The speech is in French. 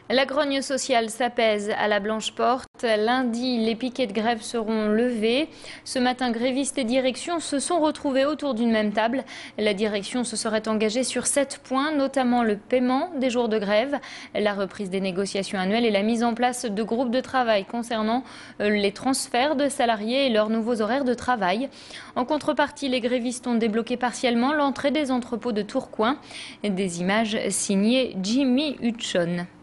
La grogne sociale s'apaise à la Blanche-Porte. Lundi, les piquets de grève seront levés. Ce matin, grévistes et direction se sont retrouvés autour d'une même table. La direction se serait engagée sur 7 points, notamment le paiement des jours de grève, la reprise des négociations annuelles et la mise en place de groupes de travail concernant les transferts de salariés et leurs nouveaux horaires de travail. En contrepartie, les grévistes ont débloqué partiellement l'entrée des entrepôts de Tourcoing. Des images signées Jimmy Hutchon.